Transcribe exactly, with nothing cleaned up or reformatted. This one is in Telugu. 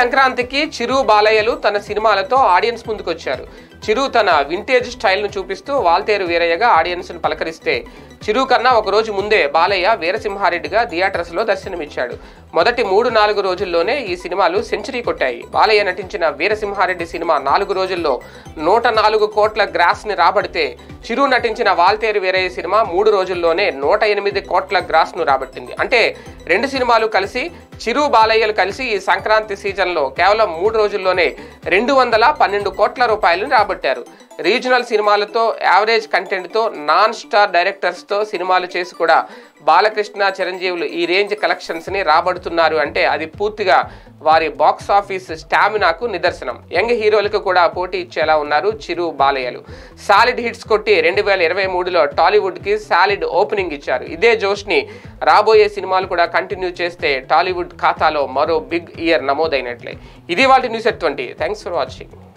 సంక్రాంతికి చిరు బాలయ్యలు తన సినిమాలతో ఆడియన్స్ ముందుకొచ్చారు. చిరు తన వింటేజ్ స్టైల్ను చూపిస్తూ వాల్తేరు వీరయ్యగా ఆడియన్స్ను పలకరిస్తే, చిరు కన్నా ఒక రోజు ముందే బాలయ్య వీరసింహారెడ్డిగా థియేటర్స్లో దర్శనమిచ్చాడు. మొదటి మూడు నాలుగు రోజుల్లోనే ఈ సినిమాలు సెంచరీ కొట్టాయి. బాలయ్య నటించిన వీరసింహారెడ్డి సినిమా నాలుగు రోజుల్లో నూట నాలుగు కోట్ల గ్రాస్ని రాబడితే, చిరు నటించిన వాల్తేరు వీరయ్య సినిమా మూడు రోజుల్లోనే నూట ఎనిమిది కోట్ల గ్రాస్ను రాబట్టింది. అంటే రెండు సినిమాలు కలిసి, చిరు బాలయ్యలు కలిసి ఈ సంక్రాంతి సీజన్లో కేవలం మూడు రోజుల్లోనే రెండు వందల పన్నెండు కోట్ల రూపాయలను రాబట్టారు. రీజనల్ సినిమాలతో, యావరేజ్ కంటెంట్తో, నాన్ స్టార్ డైరెక్టర్స్తో సినిమాలు చేసి కూడా బాలకృష్ణ, చిరంజీవులు ఈ రేంజ్ కలెక్షన్స్ని రాబడుతున్నారు అంటే అది పూర్తిగా వారి బాక్స్ ఆఫీస్ స్టామినాకు నిదర్శనం. యంగ్ హీరోలకు కూడా పోటీ ఇచ్చేలా ఉన్నారు చిరు బాలయ్యలు. సాలిడ్ హిట్స్ కొట్టి రెండు వేల ఇరవై మూడులో టాలీవుడ్కి సాలిడ్ ఓపెనింగ్ ఇచ్చారు. ఇదే జోష్ని రాబోయే సినిమాలు కూడా కంటిన్యూ చేస్తే టాలీవుడ్ ఖాతాలో మరో బిగ్ ఇయర్ నమోదైనట్లే. ఇది వాటి news at twenty. Thanks for watching.